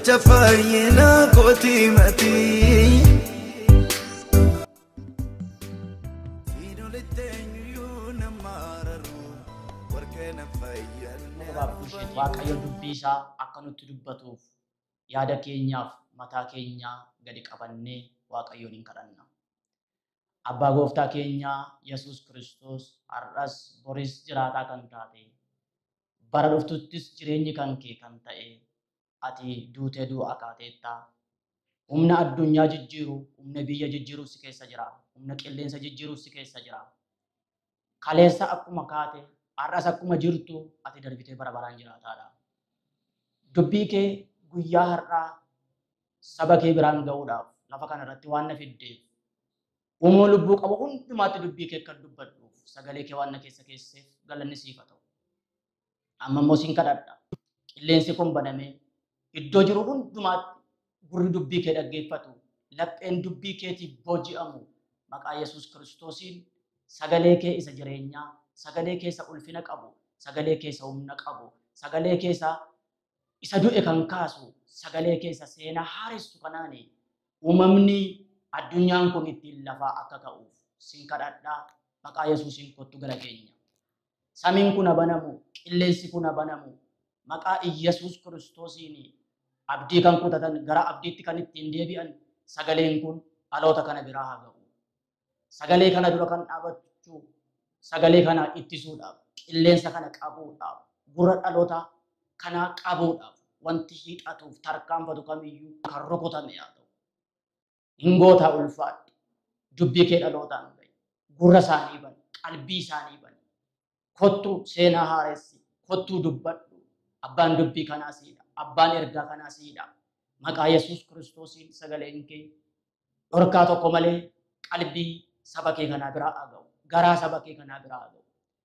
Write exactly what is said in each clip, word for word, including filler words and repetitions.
jecha fayyina kooti mati Waaqayyo dubbii isaa akka nutti dubbatuuf yaada keenyaaf mataa keenyaa gadi qabannee Waaqayyoon hin kadhanna. Abbaa gooftaa keenyaa Yesuus Kiristoos har'as boris jiraataa kan taate bara dhuftuttis jireenyi kan kee kan ta'e ati duutee du'a kaateetta. Humna addunyaa jijjiiru, humna biyya jijjiiru si keessa jira, humna qilleensa jijjiiru si keessa jira. Kaleessa akkuma kaate har'as akkuma jirtu ati darbitee bara baraan jiraataadha. Dubbii kee guyyaa har'aa saba kee biraan ga'uudhaaf lafa kana irratti waan na fiddeef uumama lubbuu qabu hundumaatti dubbii kee kan dubbadhuuf sagalee kee waan na keessa keesseef galanni siif haa ta'u. Amma immoo siin kadhadha. Qilleensi kun banamee iddoo jiru hundumaatti gurri dubbii kee dhaggeeffatu lapheen dubbii keetiif booji'amu maqaa Yesuus Kiristoosiin sagalee kee isa jireenyaa, sagalee keessa ulfina qabu, sagalee keessa humna qabu, sagalee keessa isa du'e kan kaasu, sagalee keessa seenaa haaressu kanaani uumamni addunyaan kun ittiin lafaa akka ka'uuf siin kadhadhaa maqaa Yesuusiin kottu gara keenya. Samiin kun banamu, qilleensi kun banamu maqaa Yesuus Kiristoosiin abdii kan kutatan gara abdiitti kan ittiin deebi'an sagaleen kun dhaloota kana biraa haa ga'u. Sagalee kana dura kan dhaabachuu, sagalee kana ittisuudhaaf, qilleensa kana qabuudhaaf, gurra dhaloota kana qabuudhaaf wanti hidhatuuf tarkaanfatu kamiyyuu kan rukutame haa ta'u. Hingootaa ulfaadhu, dubbii kee dhalootaan gahi, gurra isaanii bani, qalbii isaanii bani. Kottu seenaa haaressi, kottuu dubbadhu. Abbaan dubbii kanaa siidha, abbaan ergaa kanaa siidha. Maqaa Yesuus Kiristoosiin sagaleen kee dhorkaa tokko malee qalbii saba kee kanaa biraa haa ga'u, garaa saba kee kanaa biraa haa ga'u.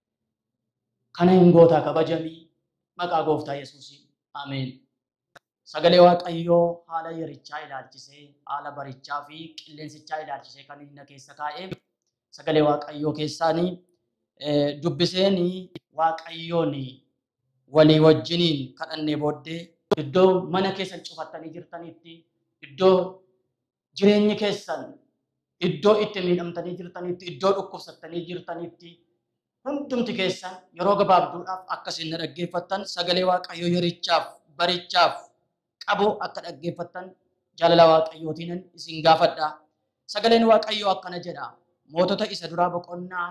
Kana hingootaa kabajamii maqaa gooftaa Yesuusiin ameen. Sagalee Waaqayyoo haala yerichaa ilaalchisee, haala barichaa fi qilleensichaa ilaalchisee kan inni keessa kaa'e sagalee Waaqayyoo keessaanii dubbiseen Waaqayyoon walii wajjiniin kadhannee booddee iddoo mana keessan cufattanii jirtanitti, iddoo jireenyi keessan iddoo itti miidhamtanii jirtanitti, iddoo dhukkubsattanii jirtanitti hundumti keessan yeroo gabaabduudhaaf akkasiin na dhaggeeffattan sagalee Waaqayyoo yerichaaf barichaaf qabu akka dhaggeeffattan jaalala Waaqayyootiin isin gaafadha. Sagaleen Waaqayyoo akkana jedha. Mootota isa duraa boqonnaa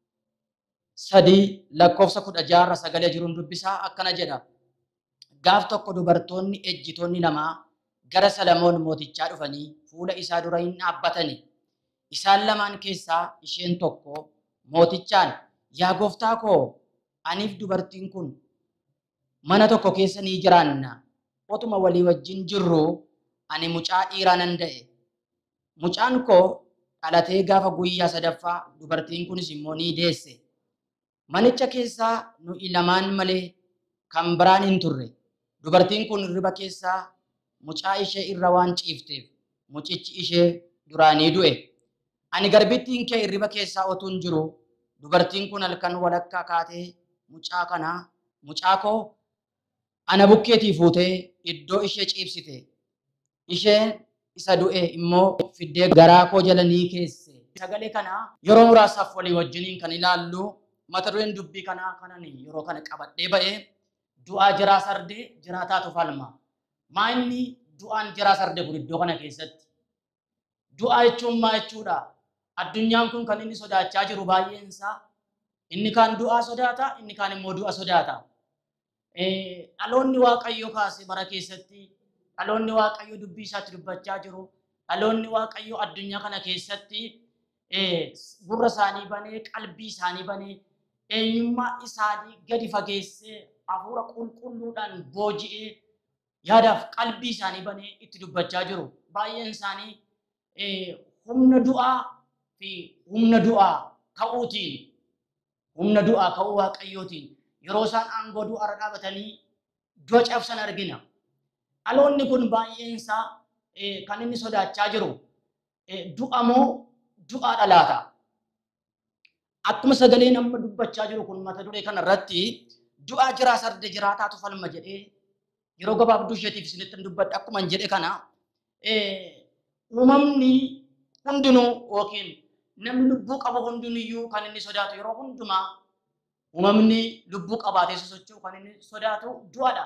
sadii lakkoofsa kudha jaha sagalee jiruun dubbisaa akkana jedha. Gaaf tokko dubartoonni ejjitoonni namaa gara Salamoon mootichaa dhufanii fuula isaa dura hin dhaabbatani. Isaan lamaan keessaa isheen tokko mootichaan, yaa gooftaa koo, aniif dubartiin kun mana tokko keessa ni jiraanna. Otuma walii wajjin jirru ani mucaa dhiiraa nan da'e. Mucaan koo dhalatee gaafa guyyaa sadaffaa dubartiin kunis immoo ni deesse. Manicha keessaa nu lamaan malee kan biraan hin turre. Dubartiin kun riba keessaa mucaa ishee irra waan ciifteef mucichi ishee duraanii du'e. Ani garbittiin kee riba keessaa otuun jiru dubartiin kun halkan walakkaa kaatee mucaa kana mucaa koo ana bukkeetii fuutee iddoo ishee ciibsite. Isheen isa du'e immoo fiddee garaa koo jala ni keesse. Sagalee kana yeroo muraasaaf walii wajjiniin kan ilaallu mata dureen dubbii kanaa kanani yeroo kana qabadhee ba'ee du'aa jiraa sardee jiraataatu falma. Maa inni du'aan jiraa sardee kun iddoo kana keessatti? Du'aa jechuun maa jechuudha? Addunyaan kun kan inni sodaachaa jiru baay'een isaa inni kaan du'aa sodaata, inni kaan immoo du'a sodaata. Dhaloonni Waaqayyoo kaase bara keessatti, dhaloonni Waaqayyoo dubbii isaatti dubbachaa jiru, dhaloonni Waaqayyoo addunyaa kana keessatti gurra isaanii banee, qalbii isaanii banee, eenyummaa isaanii gadi fageessee hafuura qulqulluudhaan booji'ee yaadaaf qalbii isaanii banee itti dubbachaa jiru. Baay'een isaanii humna du'aa fi humna du'aa ka'uutiin, humna du'aa ka'uu Waaqayyootiin yeroo isaan aangoo du'aarra dhaabatanii du'a cabsan argina. Dhaloonni kun baay'een isaa kan inni sodaachaa jiru du'a moo du'aa dhalaata? Akkuma sagaleen amma dubbachaa jiru kun mata duree kana irratti du'aa jiraa sarde jiraataatu falma jedhee yeroo gabaabduu isheetiif isinitti dubbadha akkuma hin jedhe kana uumamni hundinuu yookiin namni lubbuu qabu hundinuyyuu kan inni sodaatu yeroo hundumaa uumamni lubbuu qabaatee sosocho'u kan inni sodaatu du'aadha.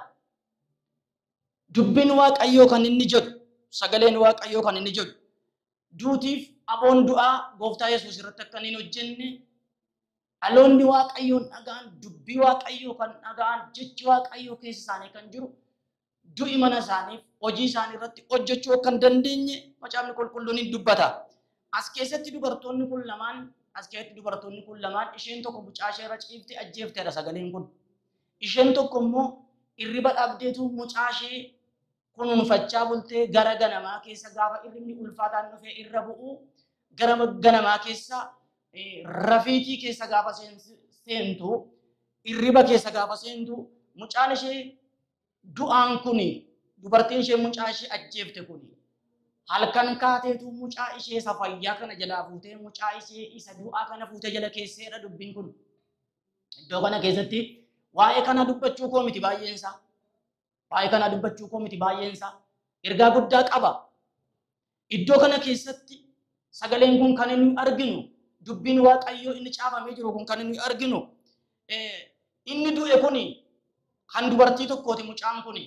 Dubbiin Waaqayyoo kan inni jedhu sagaleen Waaqayyoo kan inni jedhu duutiif aboon du'aa gooftaa Yesuus irratti akka inni hojjenne dhaloonni Waaqayyoon dhagaan dubbii Waaqayyoo kan dhagaan jechi Waaqayyoo keessa isaanii kan jiru du'i mana isaaniif hojii isaanii irratti hojjechuu akka hin dandeenye macaafni qulqulluun ni dubbata. As keessatti dubartoonni kun lamaan as keessatti dubartoonni kun lamaan isheen tokko mucaa ishee irra ciiftee ajjeefteedha sagaleen kun. Isheen tokko immoo irriba dhabdeetu mucaa ishee kunuunfachaa bultee gara ganamaa keessa gaafa irribni ulfaataan dhufee irra bu'u gara ganamaa keessa rafiitii keessa gaafa seentu irriba keessa gaafa seentu mucaan ishee du'aan kuni dubartiin ishee mucaa ishee ajjeefte kuni halkan kaateetu mucaa ishee isa fayyaa kana jalaa fuutee mucaa ishee isa du'aa kana fuutee jala keesseedha dubbiin kun. Iddoo kana keessatti waa'ee kana dubbachuu koo miti baay'een isaa. Waa'ee kana dubbachuu koo miti baay'een isaa. Ergaa guddaa qaba. Iddoo kana keessatti sagaleen kun kan inni arginu dubbiin Waaqayyoo inni caafamee jiru kun kan inni arginu inni du'e kuni kan dubartii tokkooti mucaan kuni.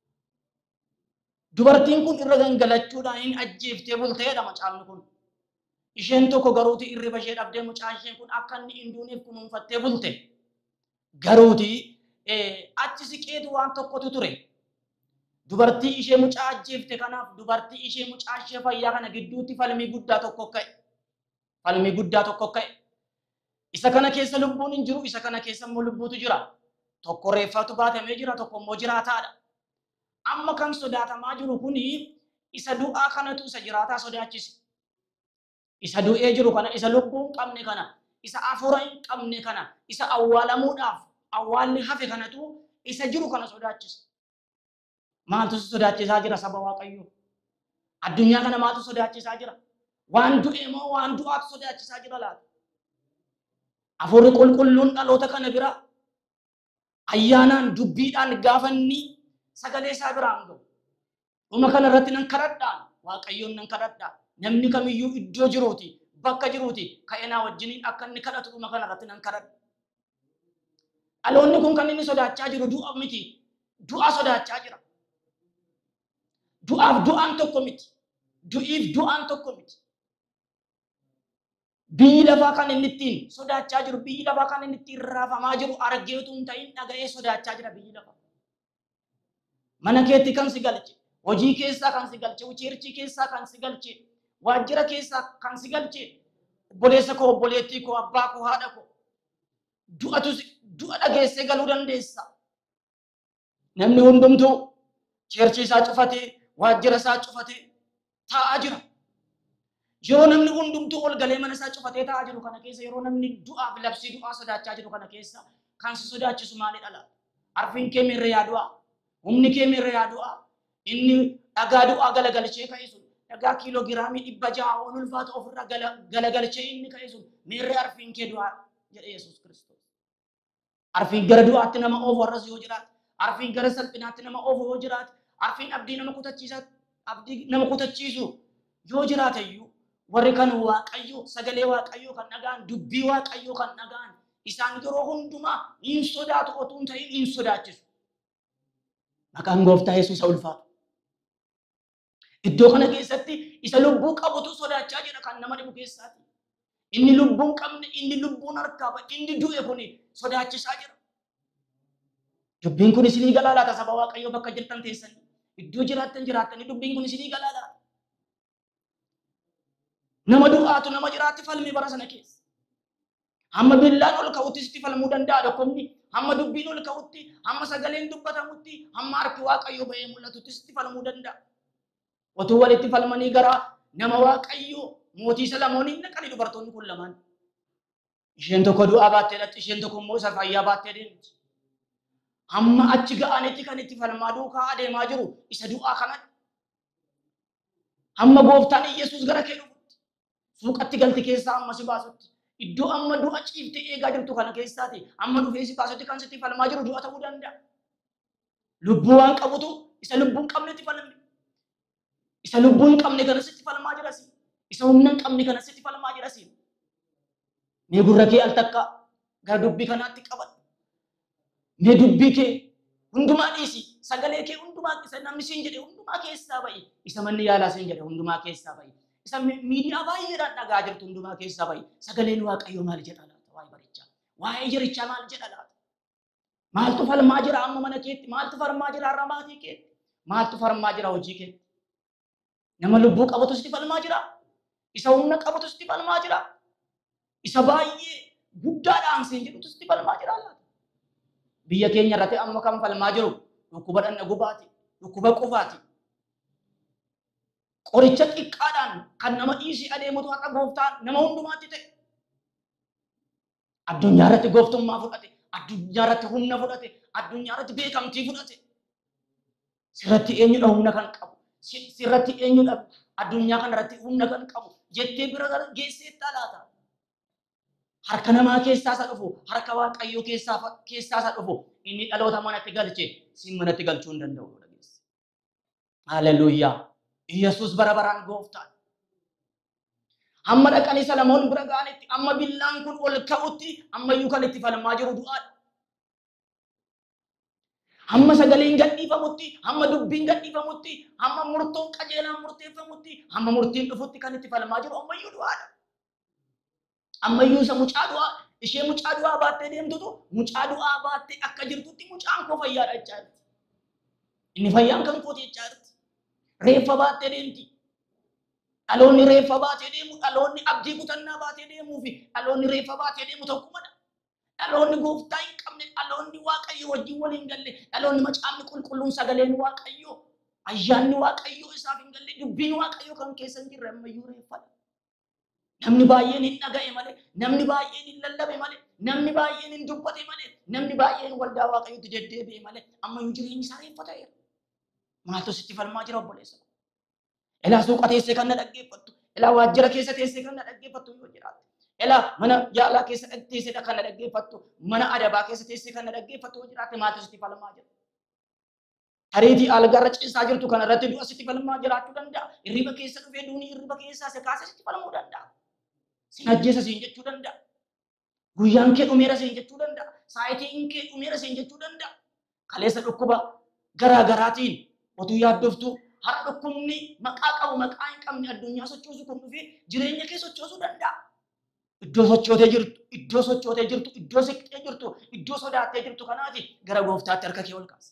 Dubartiin kun irra gangalachuudhaan inni ajjeeftee bulteedha mucaan kun. Isheen tokko garuuti irriba ishee dhabdee mucaan isheen kun akka inni hin duuneef kunuunfattee bulte. Garuuti achi siqeetu waan tokkotu ture. Dubartii ishee mucaa ajjeefte kanaaf dubartii ishee mucaa ishee fayyaa kana gidduutti falmii guddaa tokko ka'e. Falmii guddaa tokko ka'e. Isa kana keessa lubbuun hin jiru, isa kana keessa immoo lubbuutu jira. Tokko reeffatu baatamee jira, tokko immoo jiraataadha. Amma kan sodaatamaa jiru kuni isa du'aa kanatu isa jiraataa sodaachise. Isa du'ee jiru kana, isa lubbuu hin qabne kana, isa afuura hin qabne kana, isa awwaalamuudhaaf awwaalli hafe kanatu isa jiru kana sodaachise. Maaltu sodaachisaa jira saba Waaqayyoo? Addunyaa kana maaltu sodaachisaa jira? Waan du'ee moo waan du'aatu sodaachisaa jira laata? Afuurri qulqulluun dhaloota kana bira ayyaanaan dubbiidhaan gaafanni sagalee isaa biraan gahu. Dhuma kana irratti nan kadhadhaan Waaqayyoon nan kadhadhaa. Namni kamiyyuu iddoo jiruuti bakka jiruuti ka'eenaa wajjiniin akka inni kadhatu dhuma kana irratti nan kadhadha. Dhaloonni kun kan inni sodaachaa jiru du'a miti. Du'a sodaachaa jira. Du'aaf du'aan tokko miti. Du'iif du'aan tokko miti. Biyyi lafaa kan inni ittiin sodaachaa jiru, biyyi lafaa kan inni ittiin raafamaa jiru argeetu hin ta'in dhaga'ee sodaachaa jira biyyi lafaa. Mana keetti kan si galche, hojii keessaa kan si galche, cheerchii keessaa kan si galche, waajjira keessaa kan si galche, obboleessa koo, obboleettii koo, abbaa koo, haadha koo. Du'atu du'a dhageessee galuu dandeessa. Namni hundumtuu cheerchii isaa cufatee, waajjira isaa cufatee taa'aa jira. Yeroo namni hundumtuu ol galee mana isaa cufatee taa'aa jiru kana keessa, yeroo namni du'aaf labsii du'aa sodaachaa jiru kana keessa kan si sodaachisu maalidha laata? Arfiin kee miirra yaa du'aa, humni kee miirra yaa du'aa, inni dhagaa du'aa galagalchee ka'e sun dhagaa kiiloo giraamii dhibba ja'a ol ulfaatu ofirra galagalchee inni ka'e sun miirri arfiin kee du'aa jedhe Yesuus Kiristoos. Arfiin gara du'aatti nama oofu warras yoo jiraate, arfiin gara salphinaatti nama oofu yoo jiraate, arfiin abdii nama kutachiisaa abdii nama kutachiisu yoo jiraate iyyuu warri kan Waaqayyoo sagalee Waaqayyoo kan dhagaan dubbii Waaqayyoo kan dhagaan isaan yeroo hundumaa hin sodaatu otoo hin ta'in hin sodaachisu. Maqaan Gooftaa Yesuus ulfaatu. Iddoo kana keessatti isa lubbuu qabutu sodaachaa jira kan nama dhibu keessaati. Inni lubbuun qabne, inni lubbuun harkaa bahe, inni du'e kuni sodaachisaa jira. Dubbiin kun isinii galaa laata saba Waaqayyoo bakka jirtan teessanii? Iddoo jiraattan jiraattanii dubbiin kun isinii galaa laata? Nama du'aatu nama jiraatti falmii bara sana keessa. Hamma billaan ol ka'utti sitti falmuu danda'a dhukkubni. Hamma dubbiin ol ka'utti, hamma sagaleen dubbatamutti, hamma harki Waaqayyoo bahee mul'atutti sitti falmuu danda'a. Otuu walitti falmanii gara nama Waaqayyoo mootii Salamooniin dhaqanii dubartoonni kun lamaan. Isheen tokko du'aa baattee dhatti, isheen tokko immoo isa fayyaa baattee deemti. Hamma achi ga'anitti kan itti falmaa duukaa adeemaa jiru isa du'aa kanadha. Hamma Gooftaan Yesuus gara kee dhufutti, suuqatti galti keessaa amma si baasutti, iddoo amma du'a ciiftee eegaa jirtu kana keessaati amma dhufee si baasutti kan sitti falmaa jiru du'a ta'uu danda'a. lubbuun qabutu isa lubbuun qabnetti falmi isa lubbuun qabne kana sitti falmaa jira si isa humna qabne kana sitti falmaa jira si mee gurra kee al takka gara dubbii kanaatti qaban mee dubbii kee hundumaa dhiisi sagalee kee hundumaa isa namni siin jedhe hundumaa keessaa ba'i isa manni yaalaa siin jedhe hundumaa keessaa ba'i isa miidiyaa baay'eedhaan dhagaa jirtu hundumaa keessaa ba'i sagaleen waaqayyoo maal jedha laata waa'ee barichaa waa'ee jirichaa maal jedha laata maaltu falmaa jira amma mana keetti maaltu falmaa jira har'a maatii keetti maaltu falmaa jira hojii keetti nama lubbuu qabatu sitti falmaa jira isa humna qabatu sitti falmaa jira isa baay'ee guddaadhaan siin jedhutu sitti falmaa jira laata biyya keenya irratti amma kan falmaa jiru dhukkuba dhanna gubaati dhukkuba qufaati qoricha xiqqaadhaan kan nama dhiisii adeemutu har'a gooftaan nama hundumaatti ta'e addunyaa irratti gooftummaa fudhate addunyaa irratti humna fudhate addunyaa irratti beekamtii fudhate sirratti eenyudha humna kan qabu sirratti eenyudha addunyaa kana irratti humna kan qabu jettee bira geesseetta laata harka namaa keessaa isa dhufu harka waaqayyoo keessaa keessaa isa dhufu inni dhaloota manatti galche sin manatti galchuu hin danda'u dhageesse haleluuyaa Yesuus bara baraan gooftaan amma dhaqanii Salamoon bira ga'anitti amma billaan kun ol ka'utti amma iyyuu kan itti falmaa jiru du'aadha amma sagaleen gadhiifamutti amma dubbiin gadhiifamutti amma murtoon qajeelaan murteeffamutti amma murtiin dhufutti kan itti falmaa jiru amma iyyuu du'aadha amma iyyuu isa mucaa du'aa ishee mucaa du'aa baattee deemtutu mucaa du'aa baattee akka jirtutti mucaan koo fayyaadha jechaa jirti inni fayyaan kan kooti jechaa jirti reeffa baattee deemti dhaloonni reeffa baatee deemu dhaloonni abdii kutannaa baatee deemuu fi dhaloonni reeffa baatee deemu tokkumadha dhaloonni gooftaa hin qabne dhaloonni waaqayyo wajjin waliin galle dhaloonni macaafni qulqulluun sagaleen waaqayyo ayyaanni waaqayyo isaaf hin galle dubbiin waaqayyo kan keessa hin jirre ammayyuu reeffadha namni baay'een hin dhaga'e malee namni baay'een hin lallabe malee namni baay'een hin dubbate malee namni baay'een waldaa waaqayyotti deddeebi'e malee ammayyuu jireenyi isaa reeffa ta'eera maaltu sitti falmaa jira obboleessa Ela suuqa teessee kan na dhaggeeffattu ela waajjira keessa teessee kan na dhaggeeffattu yoo jiraate ela mana yaalaa keessa teessee kan na dhaggeeffattu mana adabaa keessa teessee kan na dhaggeeffattu yoo jiraate maaltu sitti falmaa jira Hariitii algarra ciisaa jirtu kana irratti du'a sitti falmaa jiraachuu danda'a irriba keessa dhufee duunii irriba keessaa se kaasa sitti falmuu danda'a sin ajjeesa siin jechuu danda'a guyyaan kee dhumeera siin jechuu danda'a saayitiin kee dhumeera siin jechuu danda'a kaleessa dhukkuba garaa garaatiin otuu yaaddoftu har'a dhukkubni maqaa qabu maqaa hin qabne addunyaa sochoosu kun dhufee jireenya kee sochoosuu danda'a iddoo sochootee jirtu iddoo sochootee jirtu iddoo siqxee jirtu iddoo sodaattee jirtu kanaati gara gooftaatti harka kee ol kaasi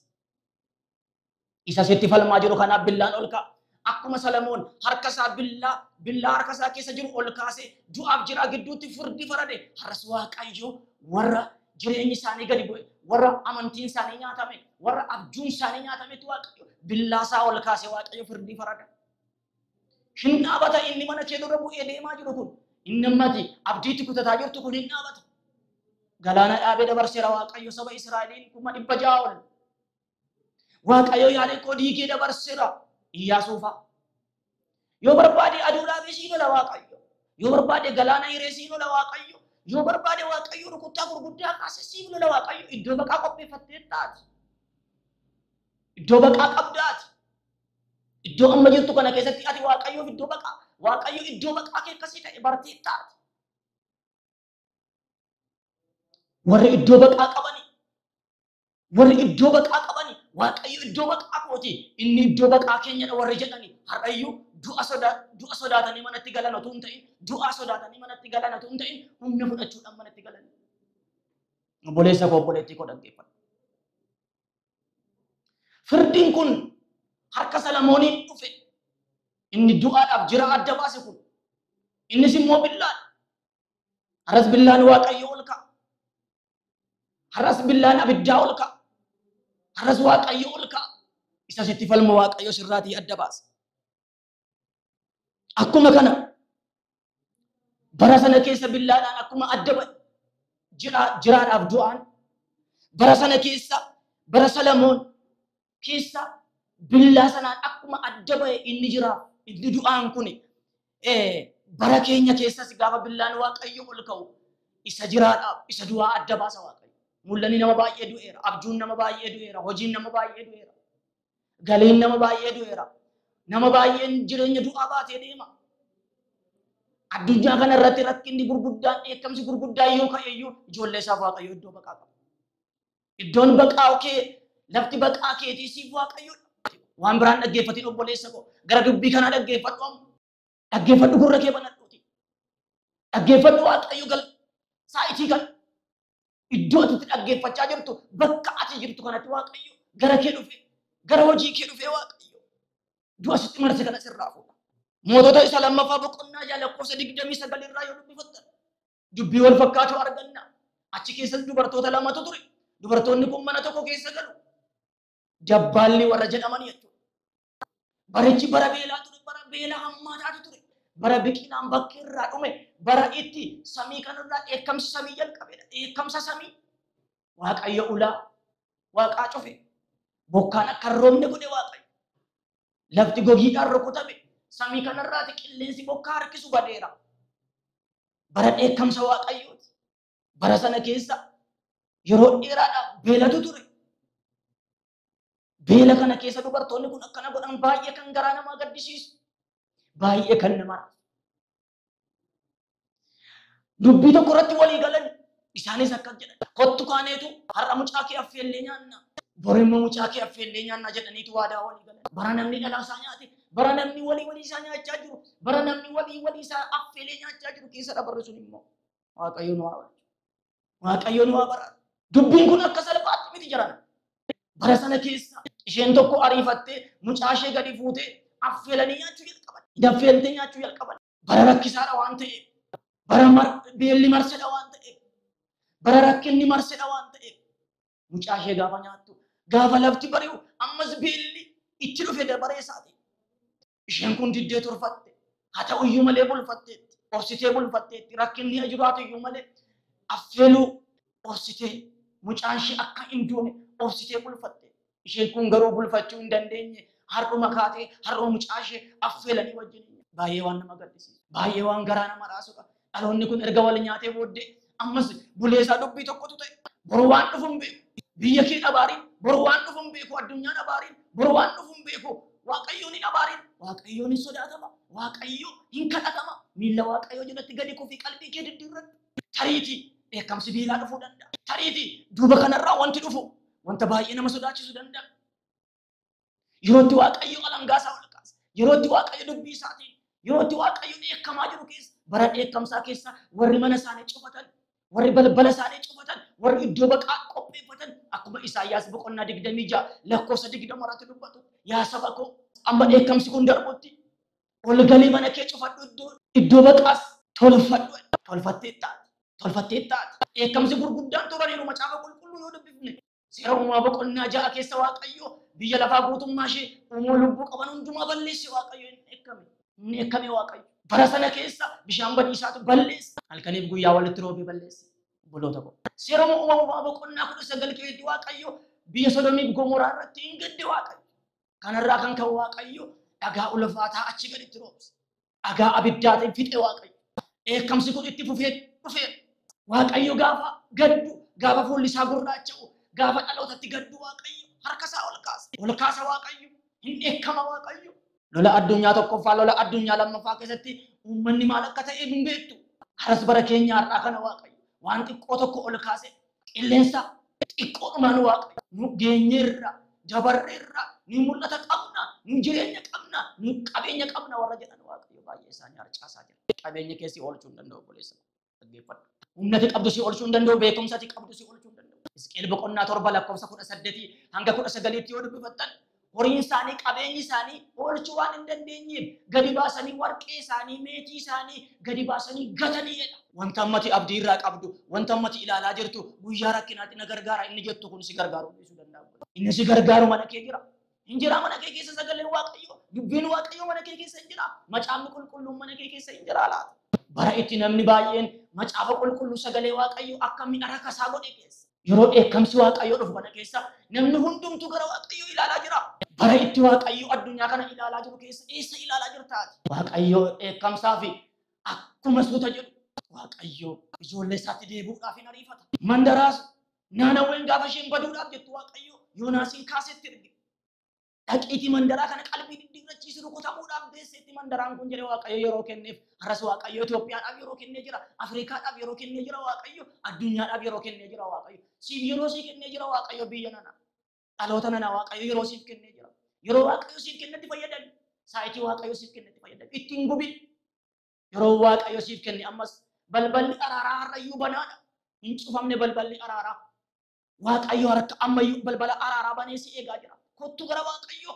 isa sitti falmaa jiru kanaaf billaan ol ka'a akkuma Salamoon harka isaa billaa billaa harka isaa keessa jiru ol kaase du'aaf jira gidduutti firdi farade har'as waaqayyo warra jireenyi isaanii gadi bu'e warra amantiin isaanii nyaatame warra abjuun isaanii nyaatametu waaqayyo billaa isaa ol kaase waaqayyo firdi farada hin dhaabata inni mana kee dura bu'ee deemaa jiru kun inni ammati abdiitti kutataa jirtu kun hin dhaabata galaana dhaabee dabarseera waaqayyo saba Israa'eliin kuma dhibba ja'a ol waaqayyo yaadee koo diigee dabarseera Iyyaasuufa yoo barbaade aduu dhaabee siin lola waaqayyo yoo barbaade galaana hiree siin lola waaqayyo yoo barbaade waaqayyo rukuttaa gurguddaa kaasee siin lola waaqayyo iddoo baqaa qopheeffattee taati iddoo baqaa qabdaati iddoo amma jirtu kana keessatti ati waaqayyoof iddoo baqaa waaqayyo iddoo baqaa kee akkasii ta'e bartee taati warri iddoo baqaa qabani warri iddoo baqaa qabani waaqayyo iddoo baqaa kooti inni iddoo baqaa keenyadha warri jedhani har'ayyuu du'a sodaa du'a sodaatanii manatti galan otoo hin ta'in du'a sodaatanii manatti galan otoo hin ta'in humna fudhachuudhaan manatti galan obboleessa koo obboleettii koo dhaggeeffadhu firdiin kun harka Salamooniin dhufe inni du'aadhaaf jira adda baase kun innis immoo billaan har'as billaan waaqayyo ol ka'a har'as billaan abiddaa ol ka'a har'as waaqayyo ol ka'a isa sitti falma waaqayyo sirraatii adda baase akkuma kana bara sana keessa billaadhaan akkuma adda ba'e jiraadhaaf du'aan bara sana keessa bara Salamoon keessa billaa sanaan akkuma adda ba'e inni jira inni du'aan kun bara keenya keessas gaafa billaan waaqayyo ol ka'u isa jiraadhaaf isa du'aa adda baasa waaqayyo mul'anni nama baay'ee du'eera, abjuun nama baay'ee du'eera, hojiin nama baay'ee du'eera, galiin nama baay'ee du'eera, nama baay'een jireenya du'aa baatee deema. Addunyaa kana irratti rakkinni gurguddaan dheekkamsi gurguddaan yoo ka'e iyyuu ijoollee isaaf Waaqayyo iddoo baqaa qaba. Iddoon baqaa kee lafti baqaa keetii siif Waaqayyoodha. Waan biraan dhaggeeffatiin obboleessa koo gara dubbii kanaa dhaggeeffadhu amma. Dhaggeeffadhu gurra kee banadhuuti. Dhaggeeffadhu Waaqayyo gal saayitii kana. Iddoo ati dhaggeeffachaa jirtu bakka ati jirtu kanatti Waaqayyo gara kee dhufe gara hojii kee dhufe Waaqayyo du'a sitti marse kana sirraa fuudha. Mootota isa lammaffaa boqonnaa jaa lakkoofsa digdamii sagal irraa yoo dubbifattan dubbii wal fakkaatu arganna. Achi keessatti dubartoota lamatu ture. Dubartoonni kun mana tokko keessa galu. Jabbaalli warra jedhaman jechuudha. Barichi bara beelaa ture, bara beelaa hammaataatu ture. Bara biqilaan bakki irraa dhume, bara itti samii kanarraa dheekkamsa samii jalqabedha. Dheekkamsa samii Waaqayyo ulaa Waaqaa cufe. Bokkaan akka hin roobne godhe Waaqayyo. Lafti gogiidhaan rukutame. Samii kanarraati qilleensi bokkaa harkisu badeera. Bara dheekkamsa Waaqayyooti. Bara sana keessa yeroo dheeraadhaaf beelatu ture. Beela kana keessa dubartoonni kun akkana godhan baay'ee kan garaa namaa gaddisiisu. Baay'ee kan nama raasu. Dubbii tokko irratti walii galan isaanis akkas jedhan. Kottu kaaneetu har'a mucaa kee affeellee nyaanna. Borimmoo mucaa kee affeellee nyaanna jedhaniitu waadaa walii galan. Bara namni dhalaa isaa nyaate, bara namni walii walii isaa nyaachaa jiru, bara namni walii walii isaa affeelee nyaachaa jiru keessa dabarre sun immoo Waaqayyo nu haa baratu. Waaqayyo nu haa baratu. Dubbiin kun akka salphaatti miti jiran. Bara sana keessa isheen tokko ariifattee mucaa ishee gadi fuutee affeelanii nyaachuu jalqaban. Affeeltee nyaachuu jalqaban. Bara rakkisaadha waan ta'eef, bara beelli marsedha waan ta'eef, bara rakkinni marsedha waan ta'eef mucaa ishee gaafa nyaattu gaafa lafti bari'u ammas beelli itti dhufe dabaree isaati. Isheen kun diddee turfatte. Haa ta'u iyyuu malee bulfatteetti. Orsitee bulfatteetti. Rakkinni jiraatu iyyuu malee affeeluu orsitee mucaan ishee akka hin duune orsitee bulfatte. Isheen kun garuu bulfachuu hin dandeenye. Har'uma kaatee har'uma mucaa ishee affeelanii wajjin. Baay'ee waan nama gaddisiisu. Baay'ee waan garaa nama raasudha. Dhaloonni kun erga wal nyaatee booddee ammas buleesaa dubbii tokkotu ta'e. Boru waan dhufu hin beeku. Biyya kee dhabaariin boru waan dhufu hin beeku. Addunyaa dhabaariin boru waan dhufu hin beeku. Waaqayyoon hin dhabaariin. Waaqayyoon hin sodaatama. Waaqayyo hin kadhatama. Miilla Waaqayyoo jalatti gadi kufii qalbii kee diddiirratti. Tariitii dheekkamsi beelaa dhufuu danda'a. Tariitii duuba kanarraa wanti dhufu wanta baay'ee nama sodaachisuu danda'a. Yeroo itti Waaqayyo alangaa isaa ol kaasa. Yeroo itti Waaqayyo dubbii isaatiin, yeroo itti Waaqayyo dheekkamaa jiru keessa, bara dheekkamsaa keessa warri mana isaanii cufatan, warri balbala isaanii cufatan, warri iddoo baqaa qopheeffatan akkuma Isaayyaas boqonnaa digdamii ja'a lakkoofsa digdama irratti dubbatu. Yaa saba koo amma dheekkamsi kun darbutti ol galii mana kee cufadhu iddoo iddoo baqaas tolfadhu. Tolfattee taate. Tolfattee taate. Dheekkamsi gurguddaan turaniiru macaafa qulqulluu yoo dubbifne. Seera uumaa boqonnaa ja'a keessa Waaqayyo biyya lafaa guutummaa ishee uumuu lubbuu qaban hundumaa balleesse Waaqayyo hin dheekkame. Hin dheekkame Waaqayyo. Bara sana keessa bishaan badiisaatu balleesse. Halkaniif guyyaa walitti roobee balleesse. Obboloota koo. Seera uumamaa boqonnaa kudha sagal keessatti Waaqayyo biyya Sodomiif Gomoraa irratti hin gadde Waaqayyo. Kanarraa kan ka'u Waaqayyo dhagaa ulfaataa achi gaditti roobse. Dhagaa abiddaatiin fixe Waaqayyo. Dheekkamsi kun itti fufee dhufee Waaqayyo gaafa gaddu gaafa fuulli isaa gurraacha'u gaafa dhalootatti gaddu Waaqayyo harka isaa ol kaasa. Ol kaasa Waaqayyo hin dheekkama Waaqayyo. Lola addunyaa tokkoffaa lola addunyaa lammaffaa keessatti uummanni maal akka ta'e hin beektu. Haras bara keenya har'aa kana Waaqayyo waan xiqqoo tokko ol kaase qilleensa xiqqoodhumaan Waaqayyo nu geenyeerra dabarreerra ni mul'ata qabna ni jireenya qabna ni qabeenya qabna warra jedhan Waaqayyo baay'ee isaanii harcaasaa jira. Qabeenya keessi oolchuu hin danda'u obboleessa. Dhaggeeffadhu. Humnati qabdu si oolchuu hin danda'u, beekumsati qabdu si oolchuu hin danda'u. Hisqeel boqonnaa torba lakkoofsa kudha saddeetii hanga kudha sagaliitti yoo dubbifattan horiin isaanii qabeenyi isaanii oolchuu waan hin dandeenyeef gadi baasanii warqee isaanii meetii isaanii gadi baasanii gataniidha. Wanta ammati abdii irraa qabdu, wanta ammati ilaalaa jirtu guyyaa rakkinaatti na gargaara inni jettu kun si gargaaruu dhiisuu danda'a. Inni si gargaaru mana kee jira. Hin jira mana kee keessa sagaleen Waaqayyo, dubbiin Waaqayyo mana kee keessa hin jira. Macaafni qulqulluun mana kee keessa hin jira laata. Bara itti namni baay'een macaafa qulqulluu sagalee Waaqayyo akka midhaan kasaa godhe keessa. Yeroo dheekkamsi Waaqayyo dhufu kana keessa namni hundumtuu gara Waaqayyo ilaalaa jira. Bara itti Waaqayyo addunyaa kana ilaalaa jiru keessa eessa ilaalaa jirtaati? Waaqayyo dheekkamsaa fi akkuma suuta jedhu Waaqayyo ijoollee isaatti deebi'uudhaaf hin ariifata. Mandaraas Naannawwan gaafa isheen baduudhaaf jettu Waaqayyo Yoonaasin kaasetti erge. Dhaqiitii mandaraa kana qalbii diddiirrachiisu rukutamuudhaaf deesseetti mandaraan kun jedhe Waaqayyo yeroo kenneef har'as Waaqayyo Itoophiyaadhaaf yeroo kennee jira, Afrikaadhaaf yeroo kennee jira Waaqayyo, addunyaadhaaf yeroo kennee jira Waaqayyo. Siif yeroo siif kennee jira Waaqayyo biyya nana. Dhaloota nana Waaqayyo yeroo siif kennee jira. Yeroo Waaqayyo siif kennetti fayyadami. Saayitii Waaqayyo siif kennetti fayyadami. Ittiin gubi. Yeroo Waaqayyo siif kenne ammas balballi araaraa har'ayyuu banaadha. Hin cufamne balballi araaraa. Waaqayyo harka ammayyuu balbala araaraa banee si eegaa jira. Kottu gara Waaqayyo.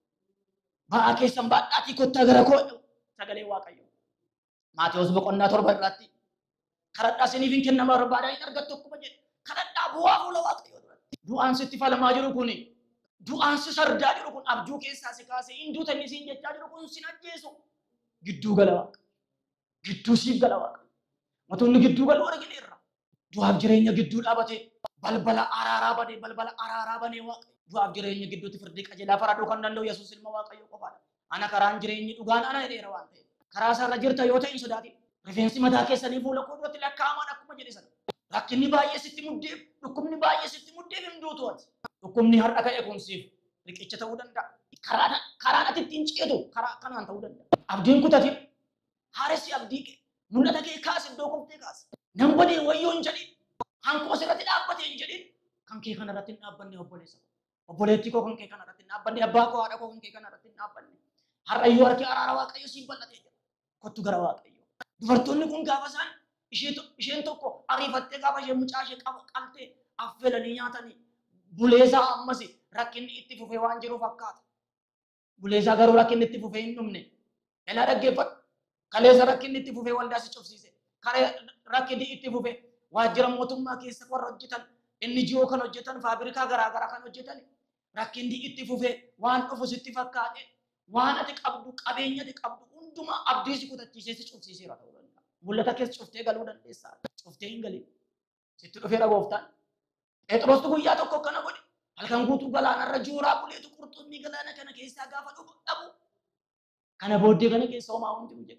Ba'aa keessan baadhaatii kottaa gara koo sagalee Waaqayyo. Maatewos boqonnaa torba irratti kadhadhaa isiniif hin kennama barbaadaa hin argattu akkuma jedhe. Kadhadhaa bu'aa fuula Waaqayyo duratti. Du'aan sitti falamaa jiru kuni. Du'aan si sardaa jiru kun abjuu keessaa si kaasee hin duutanii siin jechaa jiru kun sin ajjeesu. Gidduu gala Waaqayyo. Gidduu siif gala Waaqayyo. Mootonni gidduu galu argineerra. Du'aaf jireenya gidduu dhaabatee balbala araaraa banee balbala araaraa banee Waaqayyo. Du'aaf jireenya gidduutti firdii qajeelaa faraduu kan danda'u Yesuus ilma Waaqayyo qofaadha. Ana karaan jireenyi dhugaan ana jedheera waan ta'eef. Karaa isaarra jirta yoo ta'e hin sodaatin. Rifeensi mataa keessanii fuula koo duratti lakkaa'amaan akkuma jedhe sana. Rakkinni baay'ee sitti muddeef, dhukkubni baay'ee sitti muddeef hin duutu ati. Dhukkubni har'a ka'e kun siif riqicha ta'uu danda'a. Karaan karaan ati ittiin ceetu karaa kanaan ta'uu danda'a. Abdiin kutatin haaressi abdii kee mul'ata kee kaas iddoo koftee kaas. Nan badee wayyoo hin jedhin. Hankoo sirratti dhaabbatee hin jedhin. Kan kee kanarratti hin dhaabbanne obboleessa. Obboleettii koo kan kee kanarratti hin dhaabbanne, abbaa koo haadha koo kan kee kanarratti hin dhaabbanne. Har'ayyuu harki araara Waaqayyo siif bal'atee jira. Kottu gara Waaqayyo. Dubartoonni kun gaafa isaan isheen tokko ariifattee gaafa isheen mucaa ishee qaltee affeelanii nyaatanii buleesaa ammas rakkinni itti fufee waan jiru fakkaata. Buleesaa garuu rakkinni itti fufee hin dhumne. Elaa dhaggeeffadhu. Kaleessa rakkinni itti fufee waldaa si cufsiise. Karee rakkinni itti fufee waajjira mootummaa keessa warra hojjetan inni jiyoo kan hojjetan faabirikaa garaagaraa kan hojjetan rakkinni itti fufee waan dhufu sitti fakkaate waan ati qabdu qabeenya ati qabdu hundumaa abdii si kutachiisee si cufsiiseera ta'uu danda'a. Mul'ata keessa cuftee galuu dandeessaa. Cuftee hin galin. Sitti dhufeera gooftaan. Phexrostu guyyaa tokko akkana godhe. Halkan guutuu galaanarra jooraa buleetu qurxummii galaana kana keessaa gaafa dhufu dhabu. Kana booddee kana keessa homaa wanti hin jedhu.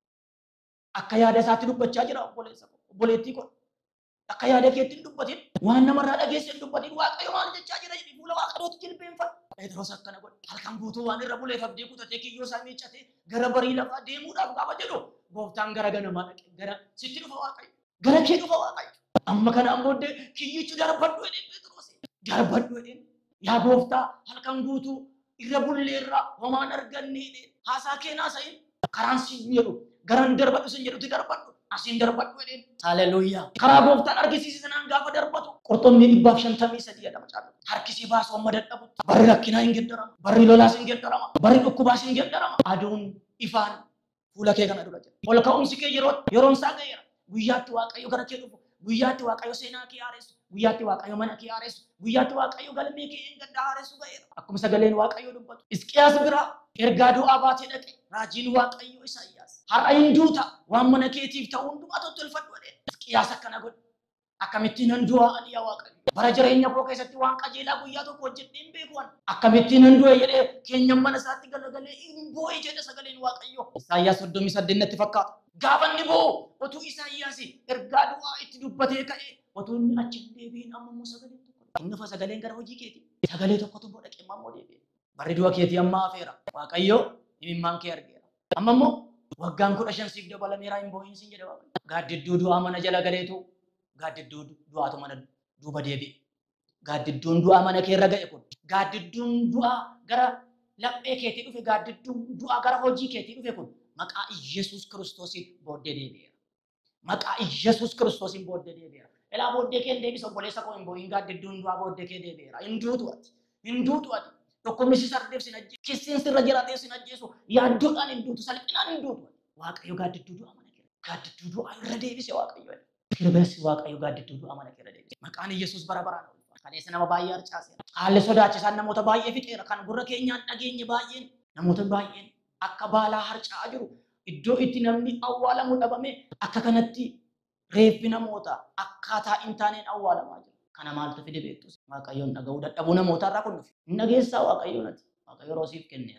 Akka yaada isaatti dubbachaa jira obboleessa koo. Obboleettii koo. Akka yaada keetti hin dubbatin. Waan namarraa dhageesse hin dubbatin. Waaqayyo maal jechaa jira jedhi fuula Waaqayyootti jilbeenfadhu. Phexros akkana godhe. Halkan guutuu waan irra buleef abdii kutatee kiyyoo isaa miiccatee gara barii lafaa deemuudhaaf gaafa jedhu gooftaan gara ganamaa dhaqe. Gara sitti dhufa Waaqayyo. Gara kee dhufa Waaqayyo. Amma kanaan booddee kiyyichi darbadhu jedhee Phexros. Darbadhu jedhee. Yaa gooftaa halkan guutuu irra bulleerraa homaan argannee haasaa keenaa sa'in karaan si jedhu garan darbadhu sin jedhutti darbadhu. Asin darbadhu jedheen. Haleluuyaa. Karaa gooftaan argisiise sanaan gaafa darbatu qurxummii dhibbaaf shantamii sadii jedhama caalu. Harkisii baasuu amma dadhabutti. Barri rakkinaa hin geddarama. Barri lolaas hin geddarama. Barri dhukkubaas hin geddarama. Aduun ifaan fuula kee kana dura jira. Ol ka'umsi kee yeroo yeroon isaa ga'eera. Guyyaatti Waaqayyo gara kee dhufu. Guyyaatti Waaqayyo seenaa kee haaressu. Guyyaatti Waaqayyo mana kee haaressu. Guyyaatti Waaqayyo galmee kee hin gaddaa haaressu ga'eera. Akkuma sagaleen Waaqayyo dubbatu. Hisqiyaas biraa ergaa du'aa baatee dhaqe. Raajiin Waaqayyo Isaayyaas. Har'a hin duuta waan mana keetiif ta'u hundumaa tolfadhu jedhee. Hisqiyaas akkana godhe. Akkamittiin hin du'a ani yaa Waaqayyo. Bara jireenya koo keessatti waan qajeelaa guyyaa tokko hojjedhee hin beeku ani. Akkamittiin hin du'e jedhee keenyan mana isaatti galagalee hin boo'e jedhe sagaleen Waaqayyo. Isaayyaas soddomii saddeet natti fakkaata. Gaafa inni boo'u otuu Isaayyaas ergaa du'aa itti dubbatee ka'e otuu inni achi hin deebiin amma immoo sagalee tokko. Inni fa sagaleen gara hojii keeti. Sagalee tokkotu immoo dhaqee immoo deebi'e. Barri du'a keetii amma hafeera. Waaqayyo imimmaan kee argeera. Amma immoo waggaan kudha shan siif dabalameera hin boo'in siin jedhe Waaqayyo. Gaaddidduu du'aa mana jala galeetu gaaddidduu du'aatu mana duuba deebi'e. Gaaddidduun du'aa mana kee irra ga'e kun gaaddidduun du'aa gara laphee keetii dhufe gaaddidduun du'aa gara hojii keetii dhufe kun maqaa Iyesuus Kiristoosiin booddee deebi'eera. Maqaa Iyesuus Kiristoosiin booddee deebi'eera. Elaa booddee kee deebisa obboleessa koo hin boo'in gaaddidduun du'aa booddee kee deebi'eera. Hin duutu ati. Hin duutu ati. Dhukkubni si sardeef sin ajjeesu. Kissiin sirra jiraatee sin ajjeesu. Yaaddoodhaan hin duutu. Salphinaan hin duutu. Waaqayyo gaaddidduu du'aa mana kee. Gaaddidduu du'aa irra deebise Waaqayyo. Kirbeessi Waaqayyo gaaddidduu du'aa mana kee irra deebise. Maqaan Iyesuus bara baraan oolfama. Kaleessa nama baay'ee harcaaseera. Haalli sodaachisaan namoota baay'ee fixeera. Kan gurra keenyaan dhageenye baay'een namoota baay'een akka baalaa harca'aa jiru. Iddoo itti namni awwaalamu dhabame akka kanatti reeffi namoota akkaataa hin taaneen awwaalamaa jiru. Kana maaltu fide beektus Waaqayyoon dhaga'uu dadhabuu namootaa irraa kun dhufe. Hin dhageessaa Waaqayyoon ati. Waaqayyo yeroo siif kenneera.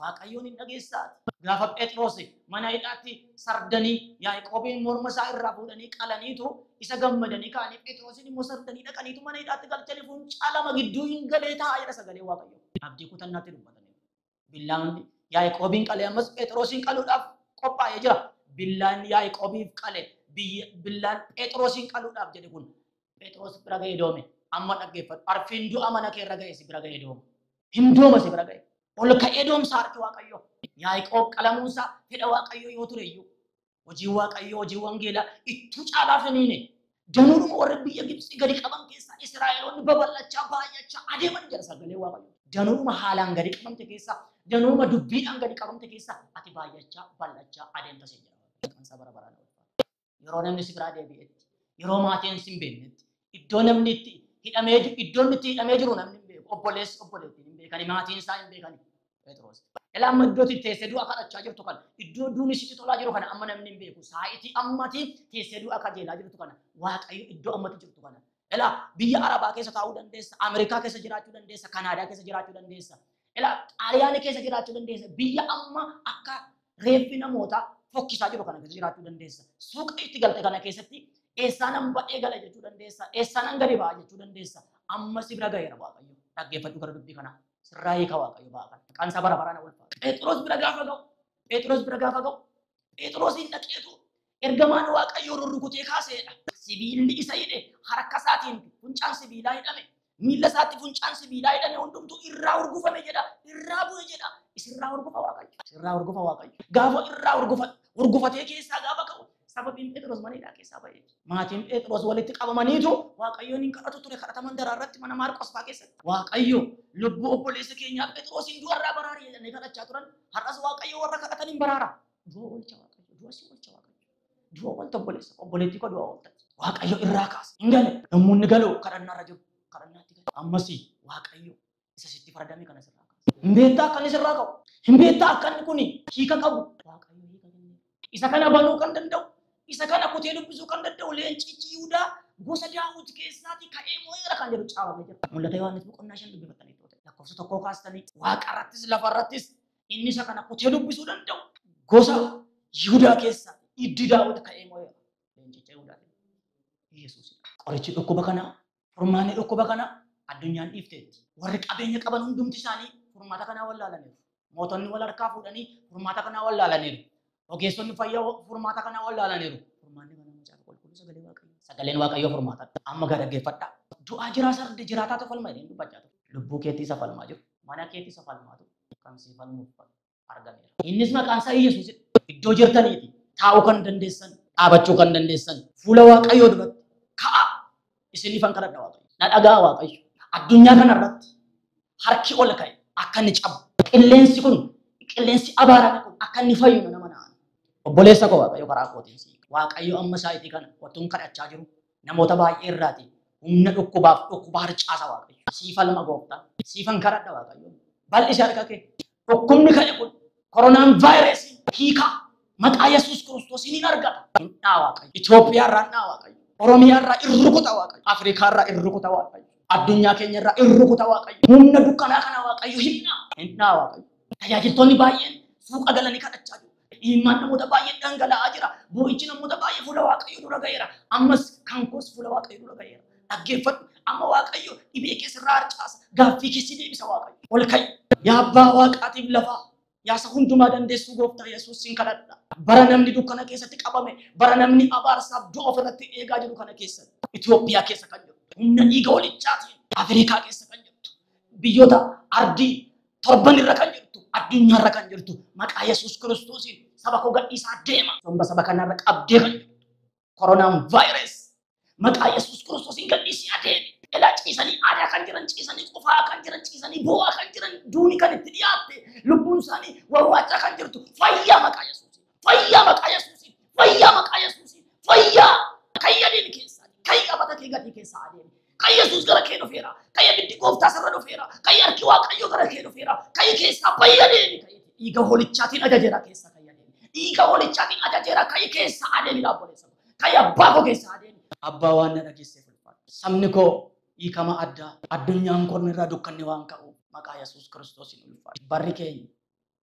waaqayyoon hin dhageessaati. Gaafa Phexros mana hidhaatti sardanii Yaaqoobiin morma isaa irraa fuudhanii qalaniitu isa gammadanii kaanii Phexrosin immoo sardanii dhaqaniitu mana hidhaatti galchanii fuuncaa lama gidduu hin galee taa'aa jedha sagalee waaqayyo. Abdii kutannaatti dubbatanii. Billaan Yaaqoobiin qalee ammas Phexrosin qaluudhaaf qophaa'ee jira. Billaan Yaaqoobiif qalee billaan Phexrosin qaluudhaaf jedhe kun Phexros bira ga'ee doome. Amma dhaggeeffatu arfiin du'a mana kee irra ga'e si bira ga'ee doome. Hin doome si bira ga'e. Ol ka'ee doomsa harki waaqayyo. Yaaqoob qalamuunsa fedha waaqayyo yoo tureyyuu hojii waaqayyo hojii wangeelaa ittuu caalaa finiine danuudhuma warra biyya Gibxii gadi qaban keessaa Israa'eloonni babal'achaa baay'achaa adeeman jira sagalee waaqayyo. Danuudhuma haalaan gadi qabamte keessaa danuudhuma dubbiidhaan gadi qabamte keessaa ati baay'achaa bal'achaa adeemta si jira. Kansa bara baraan yeroo namni si biraa deebi'etti yeroo maatiin si hin beeknetti iddoo namni itti hidhamee iddoo itti hidhamee jiru namni hin beeku obboleessi obboleetti hin beekani maatiin isaa hin beekani. Phexros ela amma iddootti teessee du'a kadhachaa jirtu kana iddoo duuni sitti tolaa jiru kana amma namni hin beeku saayitii ammati teessee du'a kajeelaa jirtu kana waaqayyo iddoo ammati jirtu kana ela biyya Arabaa keessa taa'uu dandeessa Ameerikaa keessa jiraachuu dandeessa Kanaadaa keessa jiraachuu dandeessa ela Xaaliyaanii keessa jiraachuu dandeessa biyya amma akka reeffi namoota fokkisaa jiru kana keessa jiraachuu dandeessa suuqa itti galte kana keessatti eessaan an ba'ee gala jechuu dandeessa eessaan an gadi ba'a jechuu dandeessa amma si bira ga'eera waaqayyo dhaggeeffadhu gara dubbii kanaa. Sirraayii ka waaqayyo baafan. Kansa bara baraan walfaa. Phexros bira gaafa ga'u. Phexros bira gaafa ga'u. Phexrosin dhaqeetu ergamaan waaqayyo rurrukutee kaaseedha. Sibiilli isa hidhe harka isaatiin funcaan sibiilaa hidhame. Miilla isaatti funcaan sibiilaa hidhame hundumtuu irraa urgufame jedha. Irraa bu'e jedha. Isirraa urgufa waaqayyo. Isirraa urgufa waaqayyo. Gaafa irraa urgufa urgufatee keessaa gaafa ka'u. Sababiin Phexros mana hidhaa keessaa ba'e. Maatiin Phexros walitti qabamaniitu waaqayyoon hin kadhatu ture kadhataman daraarratti mana Maarqos fa'aa keessatti. Waaqayyo lubbuu obboleessa keenyaa Phexrosin du'arraa baraari jedhanii kadhachaa turan. Har'as waaqayyo warra kadhatan hin baraara. Du'a oolcha waaqayyo. Du'a si oolcha waaqayyo. Du'a oolta obboleessa. Obboleettii koo du'a oolta. Waaqayyo irraa kaasa. Hin gale. Namoonni galoo kadhannaarra jiru. Kadhannaatti galu. Ammasii waaqayyo isa sitti faradame kana sirraa kaasa. Hin beektaa akka inni sirraa qabu. Hin beektaa akka inni kuni hiika qabu. Waaqayyo hiika kenne. Isa kana banuu kan danda'u. Isa kana kutee dubbisuu kan danda'u leencichi Yihudaa gosa Daawit keessaati ka'ee moo'eera kan jedhu caafamee jira. Mul'ata Yohaannis boqonnaa shan dubbifatanii turte. Lakkoofsa tokkoo kaastanii waaqarrattis lafarrattis inni isa kana kutee dubbisuu danda'u gosa Yihudaa keessaati iddi Daawit ka'ee moo'eera. Leencicha Yihudaa Yesuus. Qorichi dhukkuba kanaa furmaanni dhukkuba kanaa addunyaan dhiifteetti. Warri qabeenya qaban hundumti isaanii furmaata kanaa wallaalaniiru. Mootonni wal harkaa fuudhanii furmaata kanaa wallaalaniiru. Ogeessonni fayyaa furmaata kana wallaalaniiru. Furmaanni kana macaafa qulqulluu sagalee waaqayyo. Sagaleen waaqayyo furmaata. Amma gara dhaggeeffadhaa. Du'aa jiraa sardi jiraataa tofalma jedhanii dubbachaa ture. Lubbuu keetti isa falmaa jiru. Mana keetti isa falmaa jiru. Kan si falmuuf argameera. Innis maqaan isaa Yesuus. Iddoo jirtaniiti. Taa'uu kan dandeessan, dhaabachuu kan dandeessan. Fuula waaqayyoo duratti ka'a. Isiniifan kadhadha waaqayyo. Na dhagaa waaqayyo. Addunyaa kanarratti harki ol ka'e akka inni cabu. Qilleensi kun qilleensi abaarame kun akka inni fayyu nama na'a. Obboleessa koo waaqayyo karaa kootiin si waaqayyo amma saayitii kana wattuun kadhachaa jiru namoota baay'ee irraati humna dhukkubaaf dhukkuba harcaasa waaqayyo siifalma gooftaa siifan kadhadha waaqayyo bal'isi harka kee dhukkubni ka'e kun koronaan vaayirasii hiika maqaa Yesuus Kiristoos hin argata hin dhaa waaqayyo Itoophiyaa irraa dhaa waaqayyo Oromiyaa irraa irrukuta waaqayyo Afrikaa irraa irrukuta waaqayyo addunyaa keenya irraa irrukuta waaqayyo humna dukkanaa kana waaqayyo hin dhaa hin dhaa waaqayyo tajaajiltoonni baay'een suuqa galanii kadhachaa jiru. Iman namoota baay'ee dhangala'aa jira. Boo'ichi namoota baay'ee fuula waaqayyo dura ga'eera. Ammas kan koos fuula waaqayyo dura ga'eera. Dhaggeeffadhu amma waaqayyo dhibee keessarraa harcaasa. Gaaffii keessi deebisa waaqayyo. Ol ka'i. Yaa abbaa waaqaatiif lafaa. Yaa isa hundumaa dandeessuu gooftaa Yesuus sin kadhadha. Bara namni dukkana keessatti qabame, bara namni abaarsaaf du'a ofirratti eegaa jiru kana keessatti. Itoophiyaa keessa kan jirtu. Humna dhiiga walichaatiin. Afrikaa keessa kan jirtu. Biyyoota ardii torban irra kan jirtu. Addunyaa irra kan jirtu. Maqaa Yesuus Kiristoosiin saba koo gadhiisaa deema. Somba saba kanarra qabdee kan jirtu. Koronaan vaayirasii. Maqaa Yesuus Kiristoosiin gadhiisii adeemi. Elaa ciisanii aadaa kan jiran, ciisanii qofaa kan jiran, ciisanii boo'aa kan jiran, duuni kan itti dhiyaatte, lubbuun isaanii wawwaachaa kan jirtu. Fayyaa maqaa Yesuusiin. Fayyaa maqaa Yesuusiin. Fayyaa maqaa Yesuusiin. Fayyaa. Kayya deemi keessaa. Kayya qabata kee gatii keessaa adeemi. Kayya Yesuus gara kee dhufeera. Kayya biddi gooftaa sarara dhufeera. Kayya harki waaqayyoo gara kee dhufeera. Kayya keessaa fayya deemi. Dhiiga holichaatiin ajajeera keessaa kayya deemi. Dhiiga holichaatiin ajajeera kayya keessaa adeemi laabboleessa. Kayya abbaa koo keessaa adeemi. Abbaa waan na dhageesseef ulfaata. Sabni koo hiikama addaa addunyaan kun irraa dukkanni waan ka'u maqaa Yesuus Kiristoosiin ulfaata. Barri keenya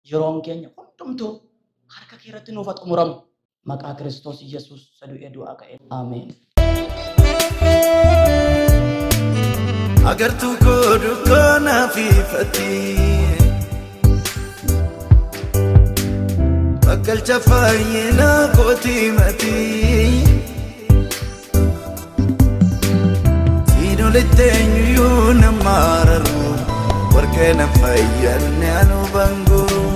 yeroon keenya hundumtuu harka kee irratti nuuf xumuramu. Maqaa Kiristoos Yesuus sadu'ee du'aa ka'e. Ameen. Agartuu koo dukkanaa fi fatii bakkalcha fayyinaa kootii matii siinoletti eenyuyyuu nama araru warqee na fayyanne anu bangoo